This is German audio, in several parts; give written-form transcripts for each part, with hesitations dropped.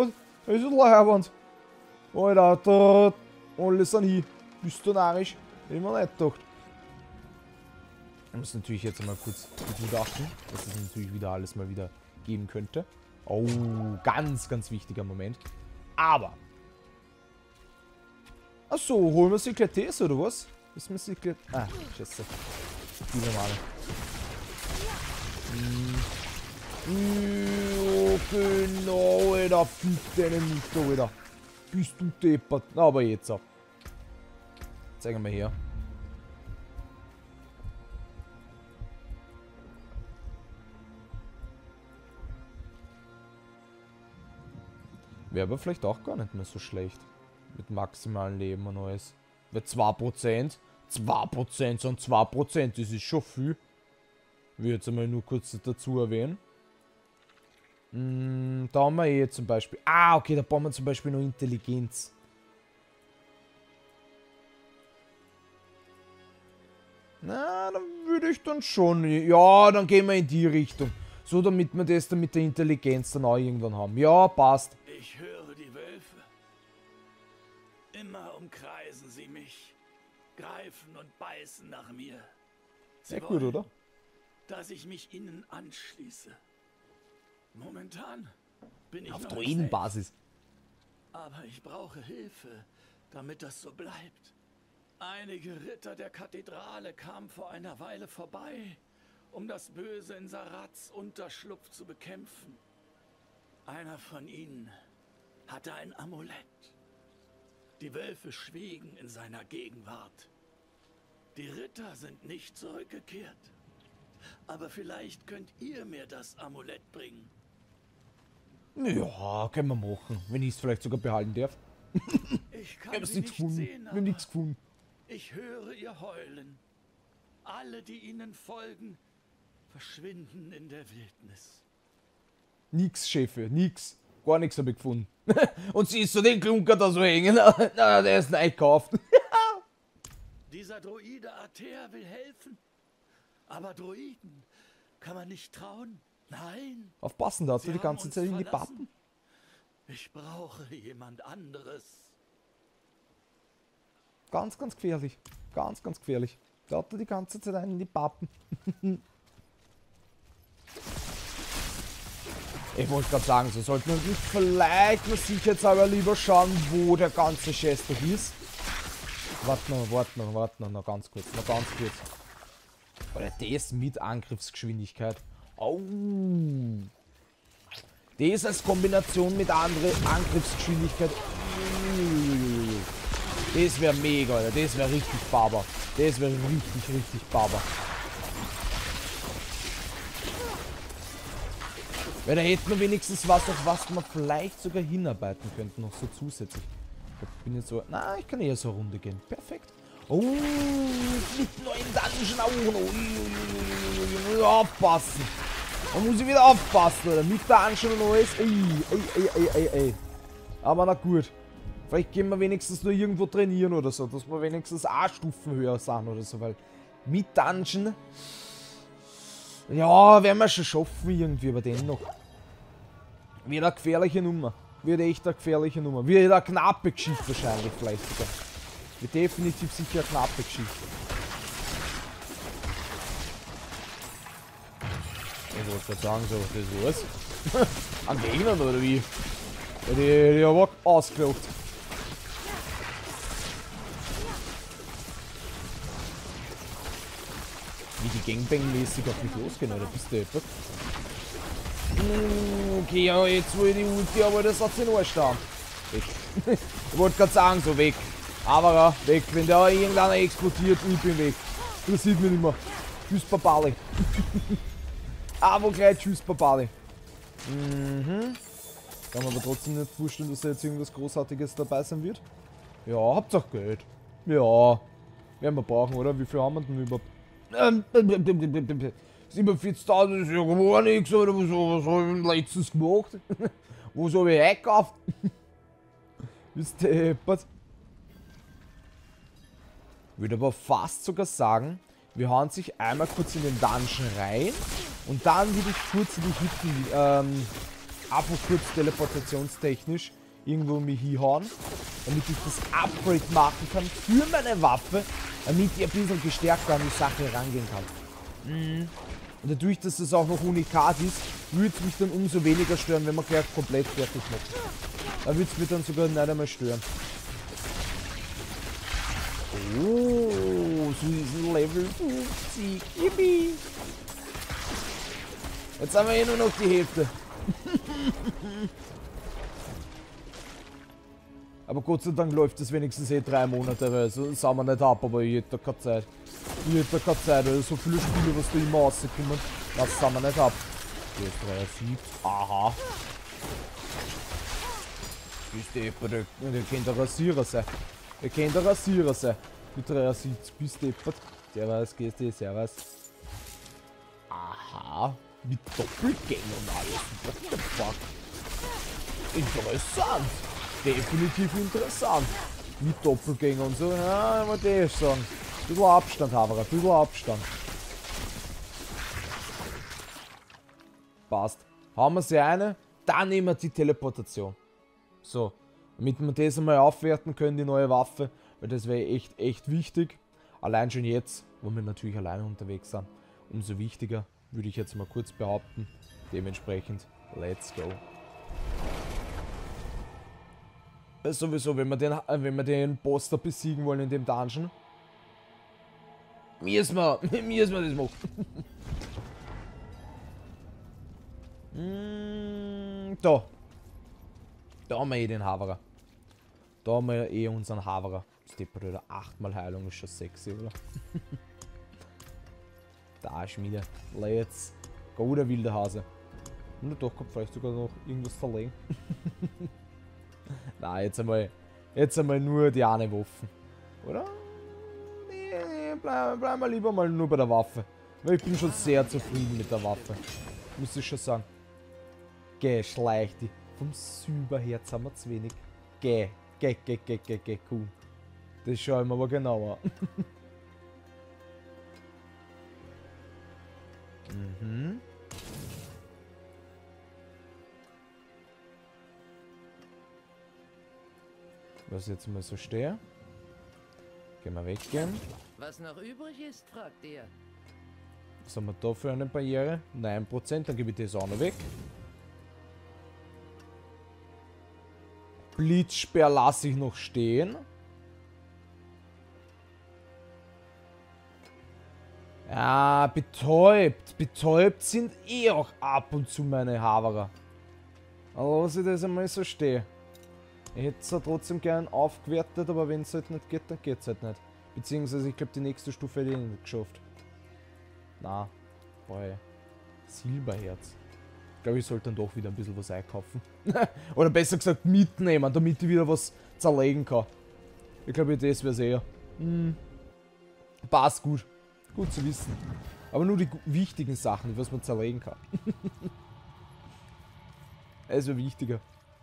Was? Das ist ein Leihwand. Alter, da. Alles an hin. Bist du narrisch? Hätte ich mir nicht gedacht. Ich muss natürlich jetzt mal kurz begutachten, dass es natürlich wieder alles mal wieder geben könnte. Oh, ganz, ganz wichtiger Moment. Aber. Achso, holen wir sie gleich das, oder was? Ist mir sie gleich. Ah, scheiße. Die normale. Genau, Alter. Bitte nicht, Alter. Bist du deppert. Na, aber jetzt auch. Zeigen wir her. Wäre aber vielleicht auch gar nicht mehr so schlecht. Mit maximalen Leben und alles. Weil 2%. 2% sind 2%. Das ist schon viel. Ich will jetzt einmal nur kurz dazu erwähnen. Da haben wir eh zum Beispiel. Ah, okay, da brauchen wir zum Beispiel noch Intelligenz. Na, dann würde ich dann schon. Ja, dann gehen wir in die Richtung. So, damit wir das dann mit der Intelligenz dann auch irgendwann haben. Ja, passt. Ich höre die Wölfe. Immer umkreisen sie mich, greifen und beißen nach mir. Sie Sehr gut, oder? dass ich mich ihnen anschließe. Momentan bin ich auf noch Druidenbasis. safe. Aber ich brauche Hilfe, damit das so bleibt. Einige Ritter der Kathedrale kamen vor einer Weile vorbei, um das Böse in Sarats Unterschlupf zu bekämpfen. Einer von ihnen hatte ein Amulett. Die Wölfe schwiegen in seiner Gegenwart. Die Ritter sind nicht zurückgekehrt. Aber vielleicht könnt ihr mir das Amulett bringen. Ja, können wir machen. Wenn ich es vielleicht sogar behalten darf. Ich Ich habe kann es sie nicht nicht gefunden. sehen, Wir haben nichts aber gefunden. ich höre ihr Heulen. Alle, die ihnen folgen, verschwinden in der Wildnis. Nix, Chefe, nix. Gar nichts habe ich gefunden. Und siehst du den Klunker da so hängen? Na, der ist neu gekauft. Dieser Droide Ater will helfen. Aber Droiden kann man nicht trauen. Nein. Aufpassen, da hat Sie er die haben ganze uns Zeit in die verlassen. Pappen. Ich brauche jemand anderes. Ganz, ganz gefährlich. Ganz, ganz gefährlich. Da hat er die ganze Zeit einen in die Pappen. Ich wollte gerade sagen, so sollten wir nicht vielleicht mal sicherheitshalber lieber schauen, wo der ganze Scheiß doch ist. Warte noch, ganz kurz, Oder das mit Angriffsgeschwindigkeit. Oh. Das als Kombination mit anderer Angriffsgeschwindigkeit. Das wäre mega, Alter. Das wäre richtig Baba. Das wäre richtig Baba. Weil da hätten wir wenigstens was, auf was wir vielleicht sogar hinarbeiten könnten, noch so zusätzlich. Ich bin jetzt so. Na, ich kann eher so eine Runde gehen. Perfekt. Oh, mit neuen Dungeon auch noch. Aufpassen. Da muss ich wieder aufpassen, oder? Mit Dungeon und alles. Ey. Aber na gut. Vielleicht gehen wir wenigstens nur irgendwo trainieren oder so, dass wir wenigstens auch Stufen höher sind oder so, weil mit Dungeon. Ja, werden wir schon schaffen irgendwie, aber dennoch. Wird eine gefährliche Nummer. Wird echt eine gefährliche Nummer. Wird eine knappe Geschichte wahrscheinlich vielleicht sogar. Wird definitiv sicher eine knappe Geschichte. Ich wollte gerade sagen, so, das war's. An Gegnern oder wie? Ja, die haben auch ausgelacht. Wie die Gangbang-mäßig auf mich losgehen, oder bist du etwas? Okay, ja, jetzt wo ich die Ulti, aber das hat sich in Arsch da. Weg. Ich wollte gerade sagen, so weg. Aber ja, weg. Wenn da irgendeiner explodiert, ich bin weg. Das sieht mich nicht mehr. Tschüss, Babali. Aber gleich tschüss, Babali. Kann man aber trotzdem nicht vorstellen, dass da jetzt irgendwas Großartiges dabei sein wird. Ja, Hauptsache Geld. Ja. Werden wir brauchen, oder? Wie viel haben wir denn überhaupt? 47.000 ist ja gar nichts, oder? Was habe ich letztens gemacht? Was habe ich eingekauft? Bist du deppert? Ich würde aber fast sogar sagen, wir hauen sich einmal kurz in den Dungeon rein und dann würde ich kurz in die Hütten einfach kurz teleportationstechnisch irgendwo mich hinhauen, damit ich das Upgrade machen kann für meine Waffe, damit ich ein bisschen gestärkter an die Sache rangehen kann. Und dadurch, dass das auch noch Unikat ist, würde es mich dann umso weniger stören, wenn man gleich komplett fertig macht. Da würde es mich dann sogar nicht einmal stören. Oh, so ist ein Level 50. Yippie. Jetzt haben wir hier nur noch die Hälfte. Aber Gott sei Dank läuft das wenigstens 3 Monate, weil so sind wir nicht ab, aber ich hätte da keine Zeit. Ich hätte da keine Zeit, weil so viele Spiele, was da immer rauskommen, das sind wir nicht ab. Hier ist 3 Sieg. Aha. Bist deppert, der kennt der Rasierer sein. Der kennt der Rasierer sein. Mit 73 bist deppert. Servus, GSD, servus. Aha. Mit Doppelgänger und alles. What the fuck? Interessant. Definitiv interessant. Mit Doppelgänger und so. Ja, wollte ich sagen. Ein bisschen Abstand, Haberer. Ein bisschen Abstand. Passt. Haben wir sie eine. Dann nehmen wir die Teleportation. So. Damit wir das einmal aufwerten können, die neue Waffe. Weil das wäre echt wichtig. Allein schon jetzt, wo wir natürlich alleine unterwegs sind. Umso wichtiger, würde ich jetzt mal kurz behaupten. Dementsprechend, let's go. Sowieso, wenn wir den Boss da besiegen wollen in dem Dungeon, müssen wir das machen. Da. Da haben wir eh den Haverer. Da haben wir eh unseren Haverer. Stepper oder 8-mal Heilung ist schon sexy, oder? Da Schmiede. Let's go, der wilde Hase. Und doch kommt vielleicht sogar noch irgendwas verlegen. Na, jetzt einmal nur die eine Waffe. Oder? Nee, bleiben wir lieber mal nur bei der Waffe. Weil ich bin schon sehr zufrieden mit der Waffe. Muss ich schon sagen. Geh, schleich die. Vom Silberherz haben wir zu wenig. Geh, cool. Das schauen wir aber genauer. Was jetzt mal so stehe. Gehen wir weggehen. Was noch übrig ist, fragt ihr. Was haben wir da für eine Barriere? 9%, dann gebe ich das auch noch weg. Blitzsperr lasse ich noch stehen. Ja, betäubt. Betäubt sind eh auch ab und zu meine Haverer. Aber lass ich das einmal so stehen. Ich hätte es ja trotzdem gern aufgewertet, aber wenn es halt nicht geht, dann geht es halt nicht. Beziehungsweise, ich glaube, die nächste Stufe hätte ich nicht geschafft. Na, boy. Silberherz. Ich glaube, ich sollte dann doch wieder ein bisschen was einkaufen. Oder besser gesagt mitnehmen, damit ich wieder was zerlegen kann. Ich glaube, das wäre es eher. Passt gut. Gut zu wissen. Aber nur die wichtigen Sachen, was man zerlegen kann. Es wäre wichtiger.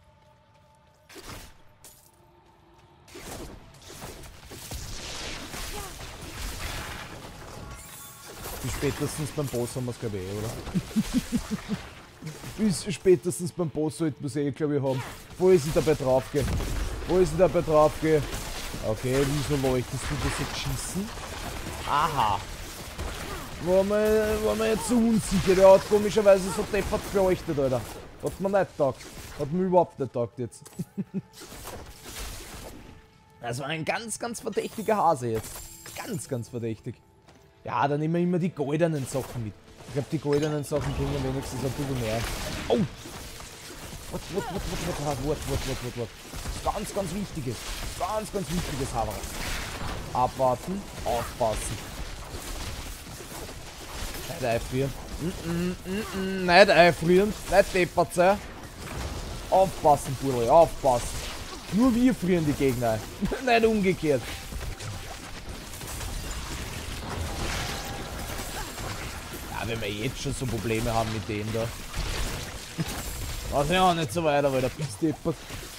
Bis spätestens beim Boss haben wir es, glaube ich, oder? Bis spätestens beim Boss sollten wir es eh, glaube ich, haben. Wo ist ich dabei draufgehe? Wo ist ich dabei draufgehe? Okay, wieso leuchtest du das jetzt schießen? Aha. War mir jetzt so unsicher. Der hat komischerweise so deppert geleuchtet, Alter. Hat mir nicht getaugt. Hat mir überhaupt nicht getaugt jetzt. Das war ein ganz verdächtiger Hase jetzt. Ganz verdächtig. Ja, dann nehmen wir immer die goldenen Sachen mit. Ich glaube, die goldenen Sachen bringen wenigstens ein bisschen mehr. Oh! Wart. Ganz wichtiges. Ganz wichtiges Haver. Abwarten, aufpassen. Nicht einfrieren. Nicht einfrieren. Nicht deppert sein. Aufpassen, Burli, aufpassen. Nur wir frieren die Gegner ein. Nicht umgekehrt. Ja, wenn wir jetzt schon so Probleme haben mit dem da. Lass ja auch nicht so weiter, weil der bist deppert.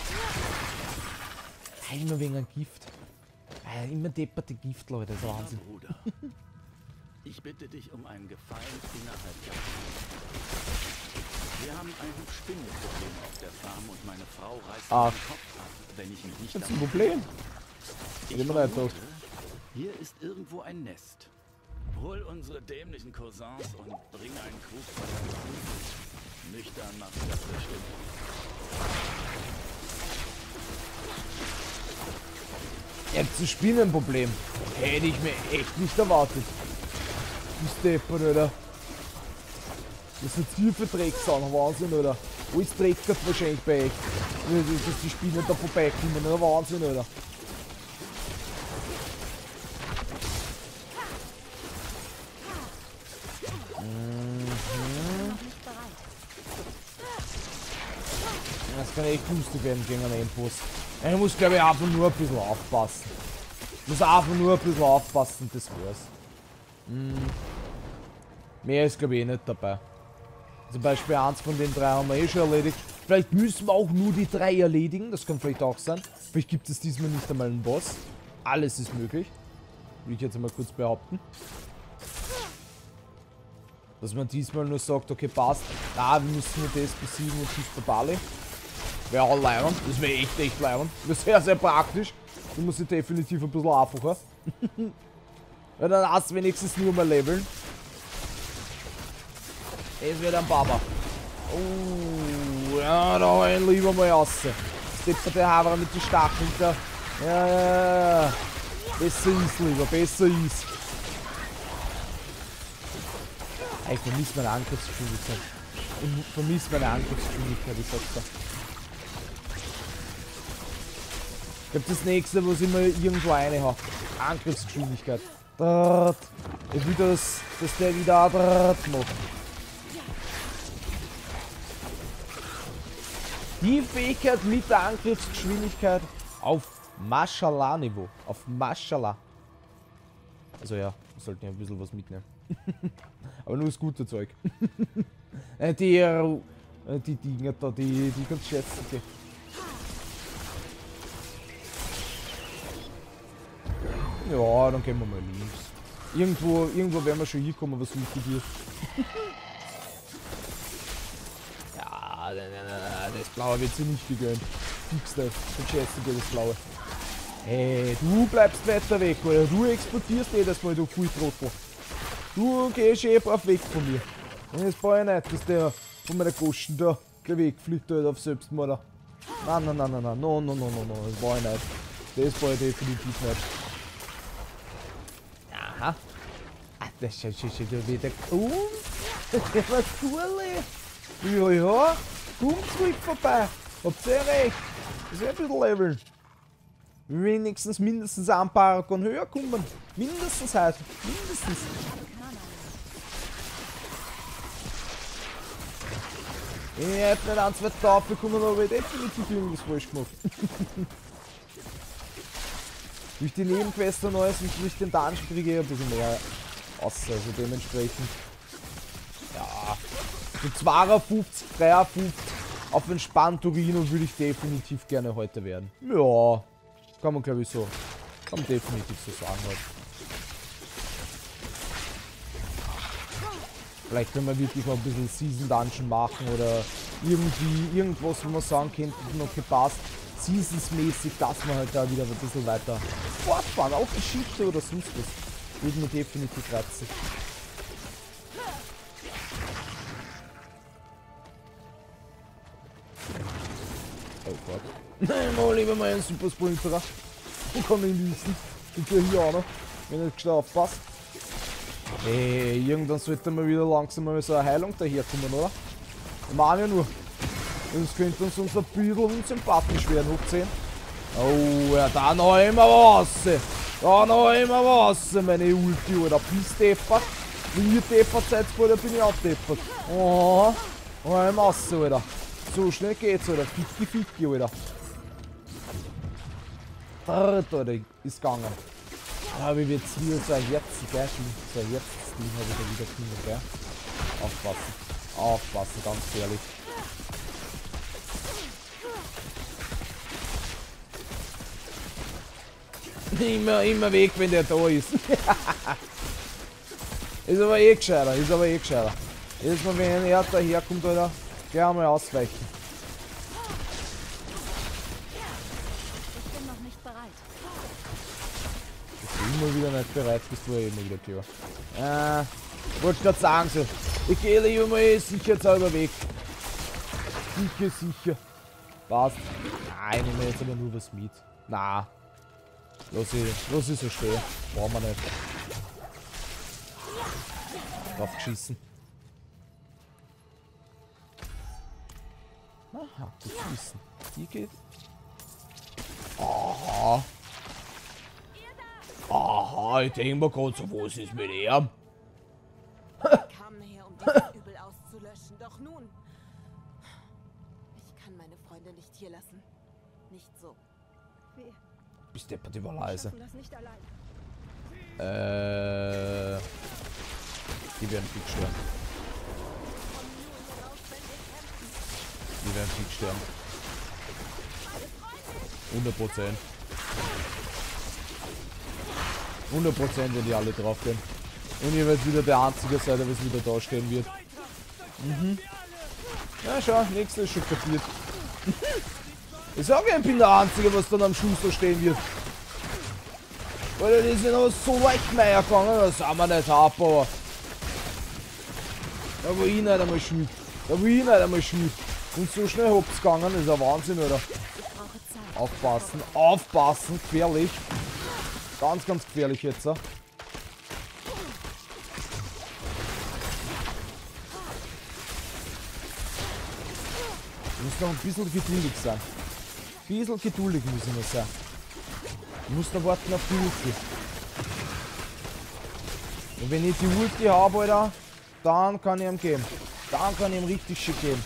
Immer wegen einem Gift. Immer depperte Gift, Leute, das ist Wahnsinn. Bruder, ich bitte dich um einen Gefallen innerhalb der Wir haben ein Spinnenproblem auf der Farm und meine Frau reißt Ach. den Kopf ab, wenn ich mich nicht Das ist ein Problem. Ich vermute, hier ist irgendwo ein Nest. Hol unsere dämlichen Cousins und bring einen Krug voll. Nüchtern macht das bestimmt. Ihr habt ein Spinnenproblem. Hätte ich mir echt nicht erwartet. Du Stepper, oder? Das sind tiefe Drecksau, Wahnsinn, oder? Alles dreckert wahrscheinlich bei euch. Dass die Spinnen da vorbeikommen, oder? Wahnsinn, oder? Das kann echt lustig werden gegen einen Endboss. Ich muss, glaube ich, einfach nur ein bisschen aufpassen. Ich muss einfach nur ein bisschen aufpassen, das war's. Mehr ist, glaube ich, eh nicht dabei. Zum Beispiel eins von den drei haben wir eh schon erledigt. Vielleicht müssen wir auch nur die drei erledigen, das kann vielleicht auch sein. Vielleicht gibt es diesmal nicht einmal einen Boss. Alles ist möglich. Will ich jetzt einmal kurz behaupten. Dass man diesmal nur sagt, okay, passt. Ah, wir müssen nur das besiegen und schießt der Bali. Wäre auch leibend. Das wäre echt leibend. Das wäre sehr, sehr praktisch. Du musst definitiv ein bisschen einfacher. Ja, dann hast du wenigstens nur mal leveln. Es wird ein Baba. Oh, ja, da hau ich lieber mal raus. Stepper der Haver mit den Stacheln da. Ja. Besser ist, lieber, besser ist. Ich vermisse meine Angriffsgeschwindigkeit. Ich vermisse meine Angriffsgeschwindigkeit, ich sag's da. Ich glaube, das nächste, was ich mir irgendwo reinhau. Angriffsgeschwindigkeit. Ich will, dass der wieder macht. Die Fähigkeit mit der Angriffsgeschwindigkeit auf Mashallah-Niveau. Auf Mashallah. Also ja, wir sollten ja ein bisschen was mitnehmen. Aber nur das gute Zeug. Die Dinger da, die ganz schätzen. Die. Ja, dann gehen wir mal links. Irgendwo werden wir schon hinkommen, was wichtig ist. Ja, das Blaue wird sie nicht gegönnt. Fix das. Dann schätze dir das Blaue. Hey, du bleibst weiter weg, oder? Du explodierst jedes Mal, du Volltrottel. Du gehst eh brav weg von mir. Das brauche ich nicht, dass der von meiner Goschen da gleich wegfliegt halt auf Selbstmord. Nein, no, das brauche ich nicht. Das brauche ich definitiv nicht. Aha. Ah, das schaut schon wieder um. Was cool. Ja, kommt zurück vorbei. Habt ihr recht. Das ist ein bisschen leveln. Wenigstens mindestens ein Paragon höher kommen. Mindestens halt. Mindestens. Ich hätte nicht ein, zwei Taufe bekommen, aber ich definitiv irgendwas falsch gemacht. Durch die Nebenquests und alles und durch den Dungeon kriege ich ein bisschen mehr aus. Also dementsprechend. Ja. So 52, 53 auf entspannt Torino würde ich definitiv gerne heute werden. Ja. Kann man glaube ich so. Kann man definitiv so sagen heute. Vielleicht wenn wir wirklich mal ein bisschen Season Dungeon machen oder irgendwie irgendwas, wo man sagen könnte, noch gepasst. Seasons-mäßig, dass man halt da wieder ein bisschen weiter fortfahren, auch Geschichte oder sonst was. Würde mir definitiv reizen. Oh Gott. Nein, mal lieber mal einen Super Sprinter. Den kann ich ließen. Den kriege ich auch noch, wenn ich gescheit aufpasst. Hey, irgendwann sollte mal wieder langsam mal so eine Heilung daherkommen, oder? Ich meine ja nur. Das könnte uns ein bisschen unsympathisch werden, hoch 10. Oh, ja, da noch immer was. Da noch immer was, meine Ulti, Alter. Bist deppert. Wenn ihr deppert seid, Alter, bin ich auch deppert. Oh, oh, Masse, Alter. So schnell geht's, Alter. Ficki, Alter. Alter, ist gegangen. Ja, wie wird's hier so ein Herz, gell? So ein Herz-Ding habe ich da wieder gefunden, gell? Aufpassen. Aufpassen, ganz ehrlich. Immer weg, wenn der da ist. Ist aber eh gescheiter, Jedes Mal, wenn er daherkommt, Alter, Geh mal ausweichen. Ich bin noch nicht bereit. Bist du immer wieder nicht bereit, bist du ja immer wieder klar. Wollte gerade sagen so. Ich gehe lieber mal sicher jetzt selber weg. Sicher. Passt. Nein, ich nehme jetzt aber nur was mit. Na. Lass ich so stehen. Brauchen wir nicht. Drauf geschissen. Aha, gut zu wissen. Die geht. Aha. Aha, ich denke mir gerade so, was ist mit ihm? Ich kam her, um dieses Übel auszulöschen. Doch nun... Ich kann meine Freunde nicht hier lassen. Nicht so. Bist deppert über leise. Das nicht allein. Die werden fix sterben. Die werden fix sterben. 100%. 100%, wenn die alle drauf gehen. Und ihr werdet wieder der Einzige sein, der was wieder da stehen wird. Ja, schau, nächster ist schon kapiert. Ich sage ja, ich bin der Einzige, was dann am Schluss da stehen wird. Weil das ist ja noch so leicht mehr gegangen, das sind wir nicht ab, aber. Da war ich nicht einmal schuld. Und so schnell hab's gegangen, das ist ein Wahnsinn, oder? Aufpassen, gefährlich. Ganz gefährlich jetzt. Du musst noch ein bisschen geduldig sein. Ein bisschen geduldig muss ich noch sein. Du musst noch warten auf die Ulti. Und wenn ich die Ulti habe, Alter, dann kann ich ihm geben. Dann kann ich ihm richtig schick geben.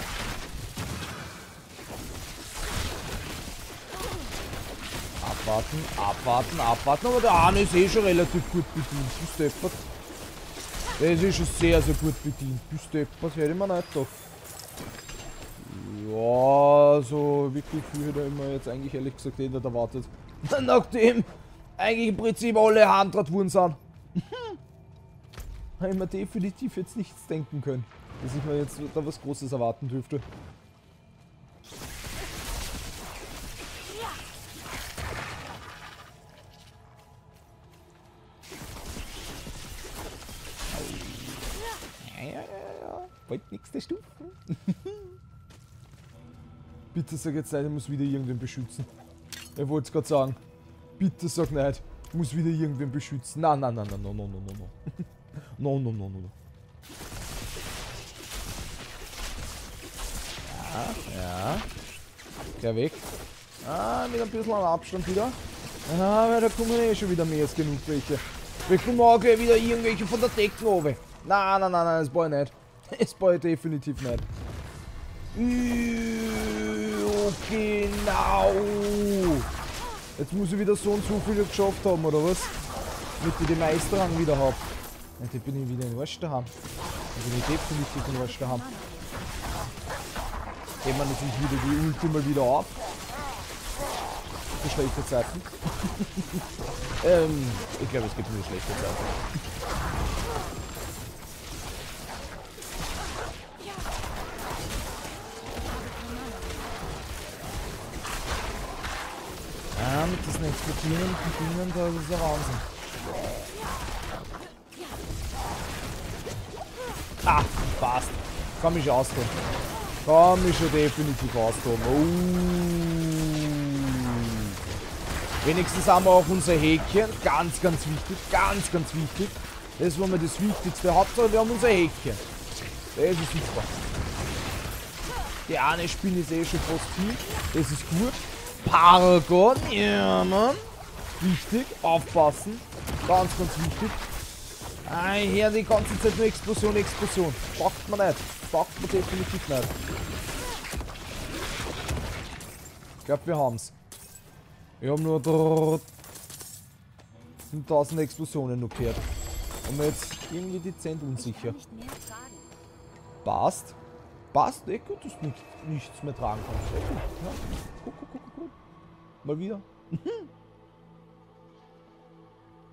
Abwarten. Aber der eine ist eh schon relativ gut bedient. Bist deppert. Der ist eh schon sehr gut bedient. Bist deppert, hätte ich mir nicht gedacht. Ja, so wirklich viel hätte ich mir jetzt eigentlich ehrlich gesagt nicht erwartet. Nachdem eigentlich im Prinzip alle Handrat worden sind. Habe ich mir definitiv jetzt nichts denken können, dass ich mir jetzt da was Großes erwarten dürfte. Ja. Bald nächste Stufe. Bitte sag jetzt nicht, ich muss wieder irgendwen beschützen. Ich wollte es gerade sagen. Bitte sag nicht, ich muss wieder irgendwen beschützen. Nein. No. Ja. Geh weg. Mit ein bisschen Abstand wieder. Weil da kommen eh schon wieder mehr als genug welche. Wir kommen auch gleich wieder irgendwelche von der Decke runter. Nein, das brauche ich nicht. Das brauche ich definitiv nicht. Genau. Jetzt muss ich wieder so und so viele geschafft haben, oder was? Damit ich den Meisterrang wieder habe. Und dann bin ich wieder in den Arsch daheim. Dann bin ich definitiv in den Arsch daheim. Geben wir natürlich wieder die Ulti mal wieder auf. Für schlechte Zeiten. Ich glaube, es gibt nur schlechte Zeiten. Mit diesen explodierenden Dingen, da ist der Wahnsinn. Passt. Kann mich schon austoben. Kann mich schon definitiv austoben. Wenigstens haben wir auch unser Häkchen. Ganz wichtig. Das war mir das Wichtigste. Hauptsache, wir haben unser Häkchen. Das ist super. Die eine Spinne ist eh schon fast viel. Das ist gut. Paragon, ja Mann. Wichtig, aufpassen. Ganz wichtig. Hier die ganze Zeit nur Explosion. Packt man nicht. Packt man definitiv nicht. Ich glaube, wir haben's. Wir haben nur 1000 Explosionen noch gehört. Und jetzt irgendwie dezent unsicher. Passt, gut, dass du nichts mehr tragen kannst. Gut. Ja. Guck. Mal wieder.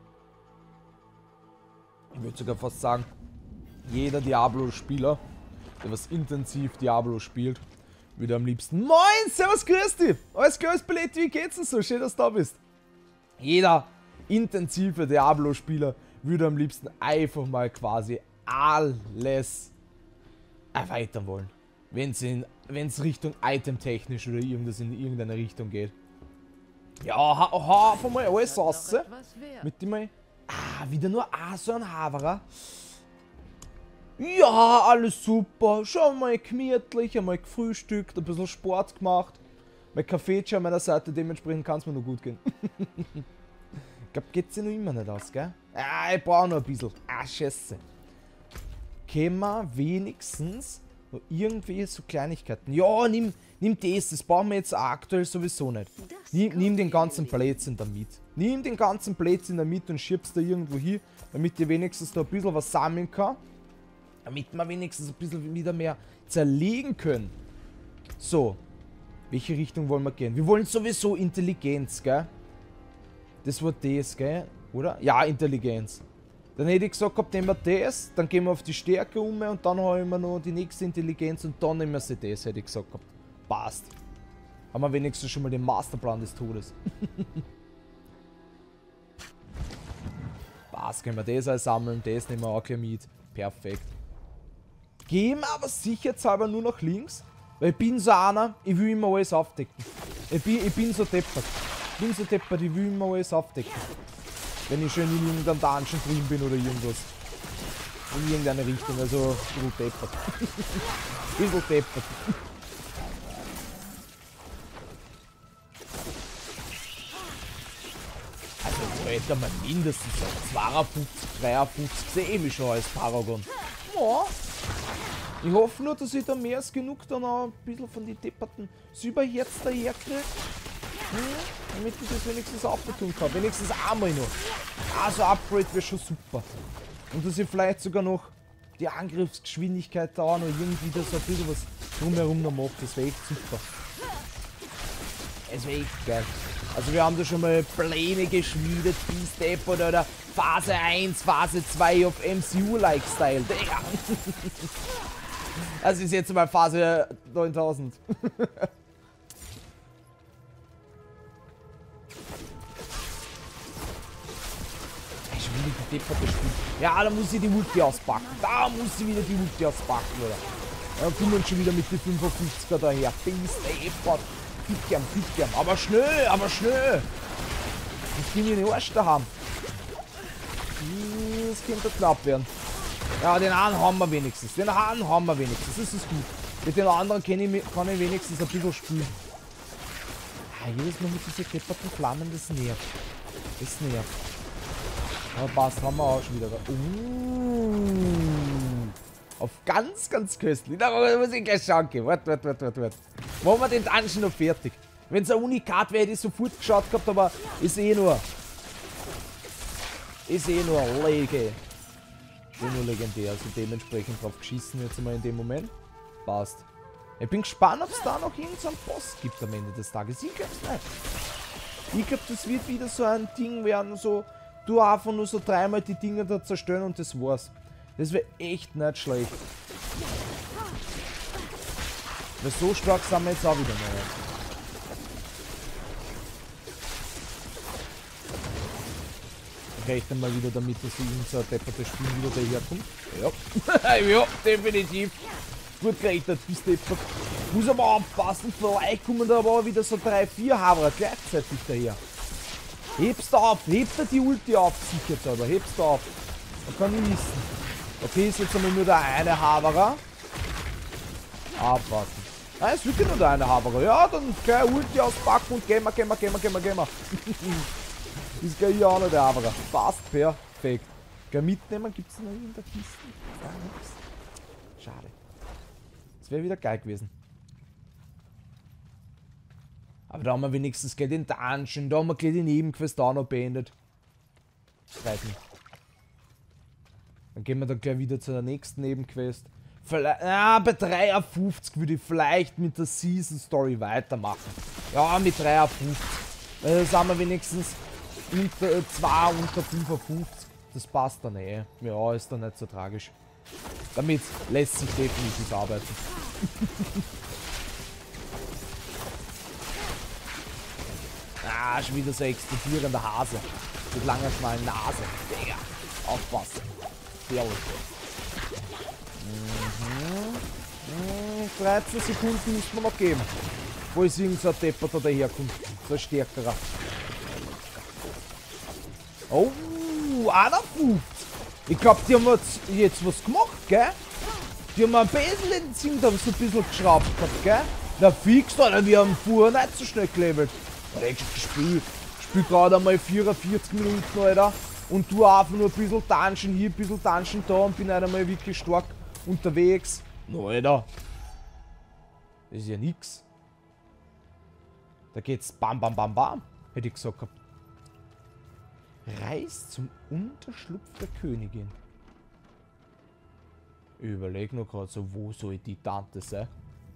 Ich würde sogar fast sagen, jeder Diablo-Spieler der was intensiv Diablo spielt, würde am liebsten... Moin, servus, grüß dich! Alles klar, Paletti, wie geht's denn so? Schön, dass du da bist. Jeder intensive Diablo-Spieler würde am liebsten einfach mal quasi alles erweitern wollen. Wenn es Richtung Item-technisch oder irgendwas in irgendeine Richtung geht. Ja, hau mal alles raus. Mit dem mal... wieder nur so ein Haverer. Ja, alles super. Schon mal gemütlich, einmal gefrühstückt, ein bisschen Sport gemacht. Mein Kaffee an meiner Seite, dementsprechend kann es mir noch gut gehen. Ich glaube, geht sich noch immer nicht aus, gell? Ich brauche noch ein bisschen. Scheiße. Können wir wenigstens noch irgendwie so Kleinigkeiten. Ja, nimm das brauchen wir jetzt aktuell sowieso nicht. Nimm den ganzen Blödsinn damit. Nimm den ganzen Blödsinn damit und schiebst da irgendwo hin, damit ich wenigstens da ein bisschen was sammeln kann. Damit wir wenigstens ein bisschen wieder mehr zerlegen können. So. Welche Richtung wollen wir gehen? Wir wollen sowieso Intelligenz, gell? Das war das, gell? Oder? Ja, Intelligenz. Dann hätte ich gesagt, nehmen wir das, dann gehen wir auf die Stärke um und dann haben wir noch die nächste Intelligenz und dann nehmen wir sie das, hätte ich gesagt. Passt. Haben wir wenigstens schon mal den Masterplan des Todes. Passt, können wir das alles sammeln, das nehmen wir auch gleich mit. Perfekt. Gehen wir aber sicherheitshalber nur nach links, weil ich bin so einer, ich will immer alles aufdecken. Ich bin so deppert. Ich will immer alles aufdecken. Wenn ich schon in irgendeinem Dungeon drin bin oder irgendwas. In irgendeine Richtung, also ein bisschen deppert. Ein bisschen deppert. Also so hätte man mindestens 52, 53 sehe ich schon als Paragon. Ja. Ich hoffe nur, dass ich da mehr als genug dann auch ein bisschen von den depperten Silberherz daher kriege. Damit ich das wenigstens aufbetun kann. Wenigstens einmal noch. Also Upgrade wäre schon super. Und dass ich vielleicht sogar noch die Angriffsgeschwindigkeit da auch noch irgendwie da so ein bisschen was drumherum noch mache. Das wäre echt super. Es wäre echt geil. Also wir haben da schon mal Pläne geschmiedet, Step oder Phase 1, Phase 2 auf MCU-like-Style. Digga. Das ist jetzt mal Phase 9000. Ja, da muss ich die Ulti auspacken. Da muss ich wieder die Ulti auspacken, oder? Dann kommen schon wieder mit den 55er daher. Deppert. Pickern. Aber schnell, Ich bin in den Arsch da haben. Das könnte knapp werden. Ja, den einen haben wir wenigstens. Das ist gut. Mit den anderen kann ich wenigstens ein bisschen spielen. Jedes Mal mit diesen depperten Flammen, das nervt. Aber passt, haben wir auch schon wieder. Auf ganz köstlich. Da muss ich gleich schauen gehen. Warte. Machen wir den Dungeon noch fertig. Wenn es ein Unikat wäre, hätte ich sofort geschaut gehabt, aber ist eh nur Lege. Nur legendär, also dementsprechend drauf geschissen jetzt mal in dem Moment. Passt. Ich bin gespannt, ob es da noch irgendeinen Boss gibt am Ende des Tages. Ich glaub's nicht. Ich glaube, das wird wieder so ein Ding werden, so du einfach nur so dreimal die Dinger da zerstören und das war's. Das wäre echt nicht schlecht. Weil so stark sind wir jetzt auch wieder mal. Ich rechne mal wieder damit, dass unser deppertes Spiel wieder daherkommt. Ja. Ja, definitiv. Gut gerechnet, bis deppert. Muss aber aufpassen, vielleicht kommen da aber wieder so 3-4 Haverer gleichzeitig daher. Hebst du auf, hebt er die Ulti auf, sicherheitshalber, hebst du auf. Da kann ich wissen. Okay, ist jetzt einmal nur der eine Haverer. Abwarten. Nein, es wird ja nur der eine Haverer. Ja, dann gleich Ulti auspacken und gehen wir. Ist gleich hier auch noch der Haverer. Passt, perfekt. Gleich mitnehmen, gibt es noch in der Kiste? Ja, nix. Schade. Das wäre wieder geil gewesen. Aber da haben wir wenigstens gleich den Dungeon, da haben wir gleich die Nebenquest auch noch beendet. Freut mich. Dann gehen wir dann gleich wieder zu der nächsten Nebenquest. Vielleicht, bei 53 würde ich vielleicht mit der Season Story weitermachen. Ja, mit 53. Da sind wir wenigstens unter 55. Das passt dann eh. Ja, ist dann nicht so tragisch. Damit lässt sich definitiv arbeiten. Ah, schon wieder so explodierender Hase. Mit langer, schmalen Nase. Digga, aufpassen. Servus. 13 Sekunden müssen wir noch geben. Wo ist irgend so ein Depper, der daherkommt? So ein stärkerer. Oh, 51. Ich glaube, die haben jetzt was gemacht, gell? Die haben ein bisschen den Zing da so ein bisschen geschraubt gehabt, gell? Na fix, Alter, wir haben vorher nicht so schnell gelevelt. Ich spiel gerade einmal 44 Minuten, Alter. Und tu einfach nur ein bisschen Dungeon hier, ein bisschen Dungeon da und bin halt einmal wirklich stark unterwegs. No, Alter. Das ist ja nix. Da geht's bam, bam, bam, bam. Hätte ich gesagt gehabt. Reis zum Unterschlupf der Königin. Ich überlege noch gerade so, wo soll die Tante sein?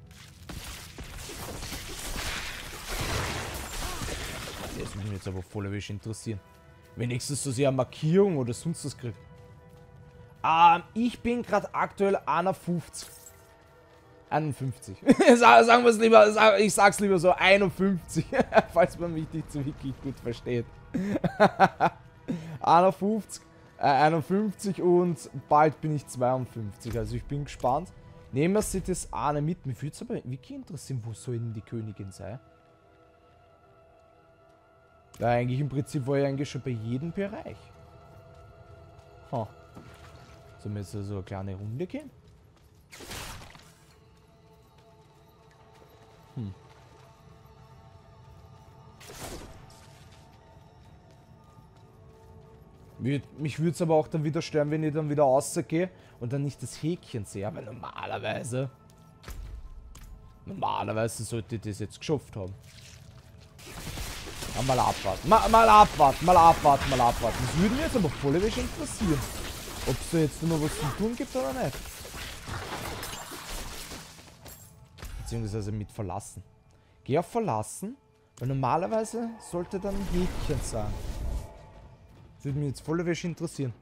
Das würde mich jetzt aber voll interessieren. Wenigstens so sehr eine Markierung oder sonst was kriegt. Ich bin gerade aktuell 51. 51. Sagen wir es lieber, ich sag's lieber so 51. Falls man mich nicht so wirklich gut versteht. 51 und bald bin ich 52. Also ich bin gespannt. Nehmen wir sich das eine mit. Mich würde es aber wirklich interessieren, wo soll denn die Königin sein? Ja, eigentlich im Prinzip war ich eigentlich schon bei jedem Bereich. Huh. Sollen wir jetzt so eine kleine Runde gehen? Mich würde es aber auch dann wieder stören, wenn ich dann wieder rausgehe und dann nicht das Häkchen sehe. Aber normalerweise sollte ich das jetzt geschafft haben. Ja, mal abwarten. Mal abwarten. Das würde mich jetzt aber voll interessieren. Ob es da jetzt noch was zu tun gibt oder nicht. Beziehungsweise mit verlassen. Geh auf verlassen, weil normalerweise sollte dann ein Häkchen sein. Das würde mich jetzt voll interessieren.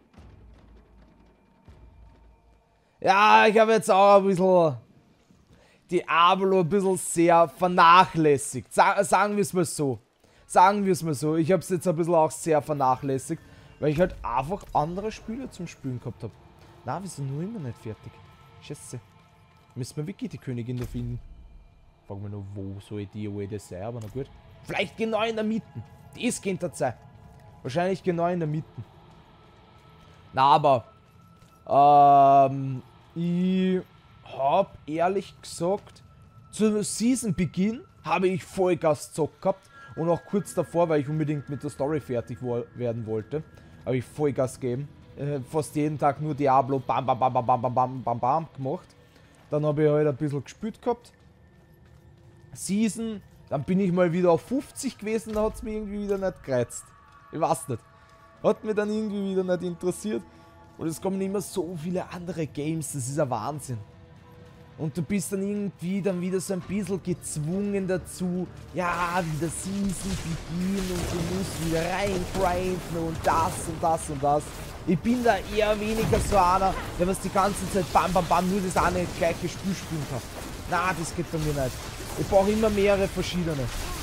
Ja, ich habe jetzt auch ein bisschen Diablo ein bisschen sehr vernachlässigt. Sagen wir es mal so. Ich habe es jetzt ein bisschen auch sehr vernachlässigt, weil ich halt einfach andere Spiele zum Spielen gehabt habe. Na, wir sind nur immer nicht fertig. Scheiße. Müssen wir wirklich die Königin da finden? Fragen wir nur, wo soll die alte sein, aber na gut. Vielleicht genau in der Mitte. Das könnte das sein. Wahrscheinlich genau in der Mitte. Na, aber ich habe ehrlich gesagt, zu Season-Beginn habe ich Vollgas gezockt gehabt. Und auch kurz davor, weil ich unbedingt mit der Story fertig werden wollte, habe ich Vollgas gegeben. Fast jeden Tag nur Diablo, bam, bam, bam, bam, bam, bam, bam, bam, bam gemacht. Dann habe ich halt ein bisschen gespielt gehabt. Season, dann bin ich mal wieder auf 50 gewesen, da hat es mich irgendwie wieder nicht gereizt. Ich weiß nicht. Hat mich dann irgendwie wieder nicht interessiert. Und es kommen immer so viele andere Games, das ist ein Wahnsinn. Und du bist dann irgendwie dann wieder so ein bisschen gezwungen dazu, ja, wieder Season beginnen und du musst wieder reingrinden und das und das und das. Ich bin da eher weniger so einer, der was die ganze Zeit bam bam bam nur das eine gleiche Spiel spielen kann. Na, das geht bei mir nicht. Ich brauche immer mehrere verschiedene.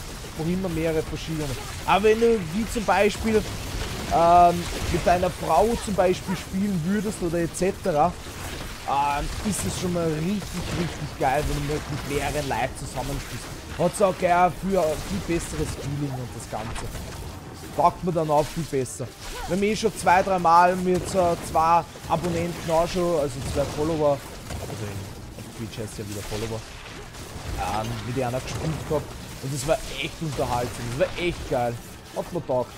Aber wenn du wie zum Beispiel mit deiner Frau zum Beispiel spielen würdest oder etc., ist es schon mal richtig geil, wenn du mit mehreren Leuten zusammenspielst. Hat es auch gleich für viel besseres Feeling und das Ganze. Taugt mir dann auch viel besser. Wir haben eh schon 2-3 Mal mit so 2 Abonnenten auch schon, also 2 Follower, also auf Twitch heißt ja wieder Follower, mit einer gespielt gehabt. Und das war echt unterhaltsam, das war echt geil. Hat mir taugt.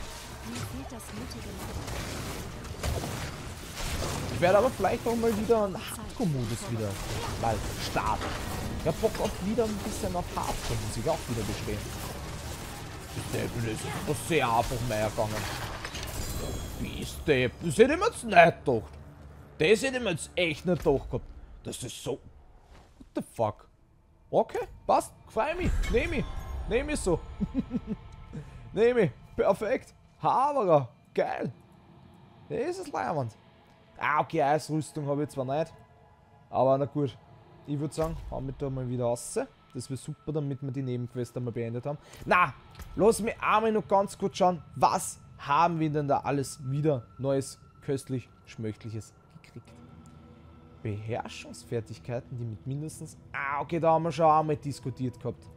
Ich werde aber vielleicht auch mal wieder einen Hardcore-Modus wieder mal starten. Ich hab Bock auf wieder ein bisschen auf Hardcore, muss ich auch wieder gestehen. Das ist sehr einfach mehr gegangen. Beast-Depp, das hätte ich mir jetzt nicht gedacht. Das hätte ich mir jetzt echt nicht gedacht gehabt. Das ist so... What the fuck? Okay, passt, freu mich, nehme ich so. Nehme ich, perfekt. Haberer, geil. Das ist leibend. Ah, okay, Eisrüstung habe ich zwar nicht. Aber na gut. Ich würde sagen, hauen wir da mal wieder raus. Das wäre super, damit wir die Nebenquest einmal beendet haben. Na, lass mich einmal noch ganz kurz schauen, was haben wir denn da alles wieder Neues, köstlich, schmöchtliches gekriegt. Beherrschungsfertigkeiten, die mit mindestens... Ah, okay, da haben wir schon einmal diskutiert gehabt.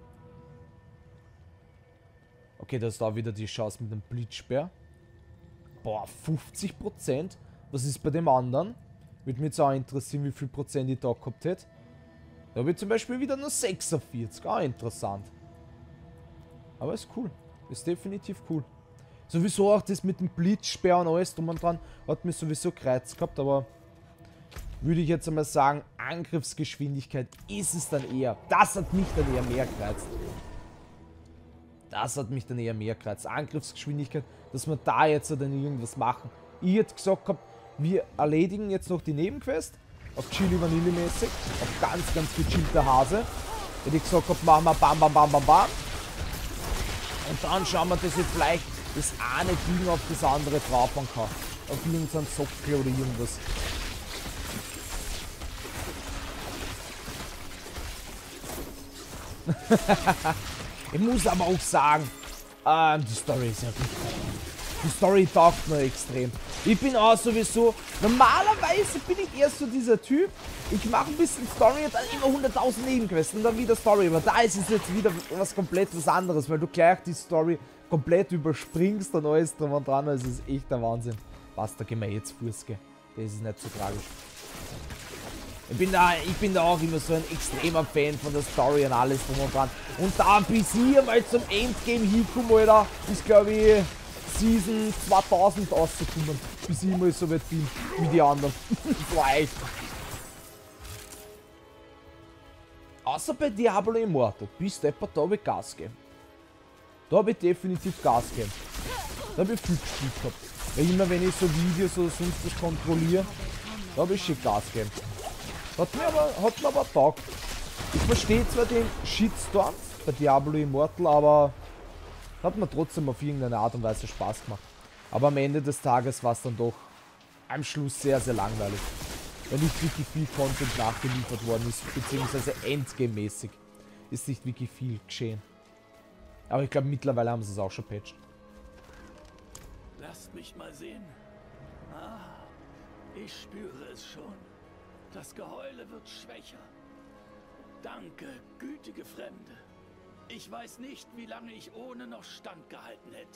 Okay, da ist da wieder die Chance mit dem Blitzsperr. Boah, 50%? Was ist bei dem anderen? Würde mich jetzt auch interessieren, wie viel Prozent ich da gehabt hätte. Da habe ich zum Beispiel wieder nur 46. Auch interessant. Aber ist cool. Ist definitiv cool. Sowieso auch das mit dem Blitzsperr und alles drum und dran hat mir sowieso gereizt gehabt, aber würde ich jetzt einmal sagen, Angriffsgeschwindigkeit ist es dann eher. Das hat mich dann eher mehr gereizt. Das hat mich dann eher mehr gereizt. Angriffsgeschwindigkeit, dass wir da jetzt dann irgendwas machen. Ich hätte gesagt gehabt, wir erledigen jetzt noch die Nebenquest. Auf Chili Vanille mäßig. Auf ganz gechillter Hase. Hätte ich gesagt gehabt, machen wir bam, bam, bam, bam, bam. Und dann schauen wir, dass ich vielleicht das eine Ding auf das andere draufhauen kann. Auf irgendeinen Sockel oder irgendwas. Ich muss aber auch sagen, die Story ist ja richtig. Die Story taugt mir extrem. Ich bin auch sowieso, normalerweise bin ich eher so dieser Typ, ich mache ein bisschen Story und dann immer 100.000 Nebenquests und dann wieder Story. Aber da ist es jetzt wieder was komplett was anderes, weil du gleich die Story komplett überspringst und alles drum und dran. Das ist echt der Wahnsinn. Was, da gehen wir jetzt Fuß, gell? Das ist nicht so tragisch. Ich bin da auch immer so ein extremer Fan von der Story und alles drum und dran. Und da bis ich mal zum Endgame hinkomme, Alter, ist glaube ich Season 2000 rausgekommen, bis ich mal so weit bin wie die anderen. Das war echt. Außer bei Diablo Immortal, bis Depper, da habe ich Gas gegeben. Da habe ich definitiv Gas gegeben. Da habe ich viel gespielt gehabt. Weil immer wenn ich so Videos oder sonst was kontrolliere, da habe ich schon Gas gegeben. Hat mir aber taugt. Ich verstehe zwar den Shitstorm bei Diablo Immortal, aber hat mir trotzdem auf irgendeine Art und Weise Spaß gemacht. Aber am Ende des Tages war es dann doch am Schluss sehr, sehr langweilig. Weil nicht wirklich viel Content nachgeliefert worden ist, beziehungsweise Endgame-mäßig ist nicht wirklich viel geschehen. Aber ich glaube, mittlerweile haben sie es auch schon patcht. Lasst mich mal sehen. Ah, ich spüre es schon. Das Geheule wird schwächer. Danke, gütige Fremde. Ich weiß nicht, wie lange ich ohne noch standgehalten hätte.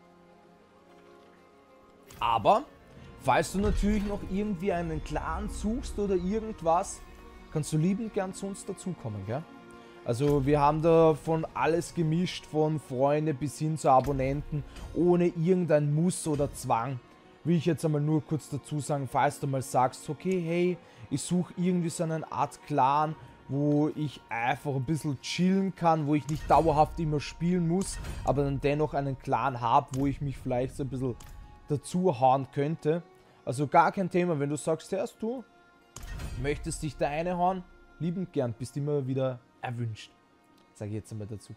Aber, falls du natürlich noch irgendwie einen Clan suchst oder irgendwas, kannst du liebend gern zu uns dazukommen, gell? Also wir haben da von alles gemischt, von Freunde bis hin zu Abonnenten, ohne irgendein Muss oder Zwang. Will ich jetzt einmal nur kurz dazu sagen, falls du mal sagst, okay, hey, ich suche irgendwie so eine Art Clan, wo ich einfach ein bisschen chillen kann, wo ich nicht dauerhaft immer spielen muss, aber dann dennoch einen Clan habe, wo ich mich vielleicht so ein bisschen dazu hauen könnte. Also gar kein Thema, wenn du sagst, hörst du, möchtest dich da reinhauen, liebend gern, bist immer wieder erwünscht. Sage ich jetzt einmal dazu.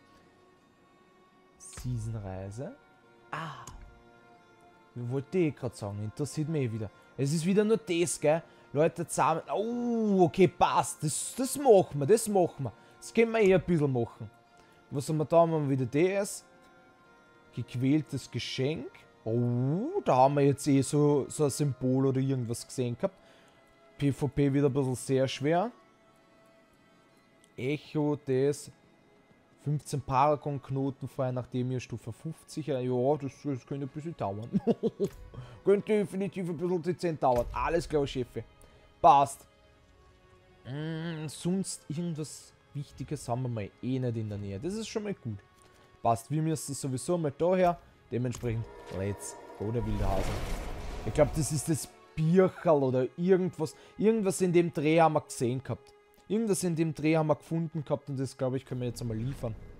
Seasonreise. Ah. Wie wollte ich gerade sagen? Interessiert mich wieder. Es ist wieder nur das, gell? Leute zusammen. Oh, okay, passt. Das machen wir, das machen wir. Das können wir eh ein bisschen machen. Was haben wir da? Haben wir wieder das. Gequältes Geschenk. Oh, da haben wir jetzt eh so ein Symbol oder irgendwas gesehen gehabt. PvP wieder ein bisschen sehr schwer. Echo des 15 Paragon-Knoten frei, nachdem ihr Stufe 50. Ja, das könnte ein bisschen dauern. Könnte definitiv ein bisschen dezent dauern. Alles klar, Chefe. Passt. Sonst irgendwas Wichtiges haben wir mal eh nicht in der Nähe. Das ist schon mal gut. Passt. Wir müssen sowieso mal daher. Dementsprechend, let's go, der wilde Hase. Ich glaube, das ist das Bircherl oder irgendwas. Irgendwas in dem Dreh haben wir gesehen gehabt. Irgendwas in dem Dreh haben wir gefunden gehabt und das, glaube ich, können wir jetzt einmal liefern.